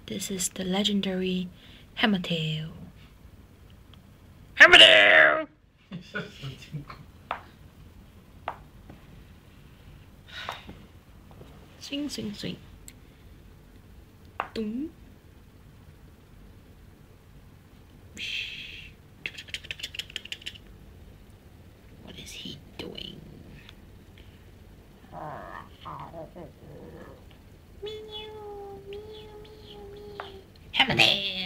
This is the legendary Hammertail. Hammertail! Swing, swing, swing. Boom. What is he doing? Meow, meow, meow, meow. Hammertail!